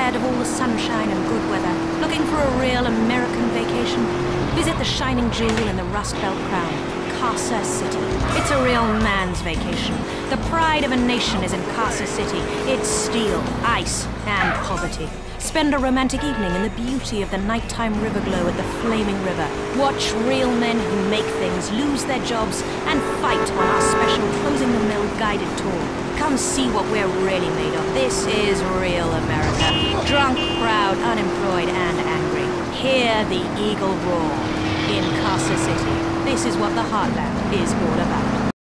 tired of all the sunshine and good weather, looking for a real American vacation? Visit the shining jewel in the Rust Belt crown, Carcer City. It's a real man's vacation. The pride of a nation is in Carcer City. It's steel, ice, and poverty. Spend a romantic evening in the beauty of the nighttime river glow at the flaming river. Watch real men who make things lose their jobs and fight on our special Closing the Mill guided tour. Come see what we're really made of. This is real America. Drunk, proud, unemployed, and angry. Hear the eagle roar. In Carcer City, this is what the heartland is all about.